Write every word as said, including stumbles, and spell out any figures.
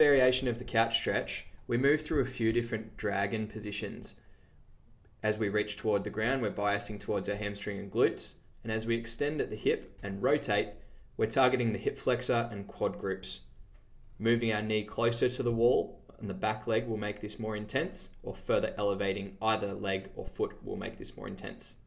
Variation of the couch stretch, we move through a few different dragon positions. As we reach toward the ground, we're biasing towards our hamstring and glutes, and as we extend at the hip and rotate, we're targeting the hip flexor and quad groups. Moving our knee closer to the wall and the back leg will make this more intense, or further elevating either leg or foot will make this more intense.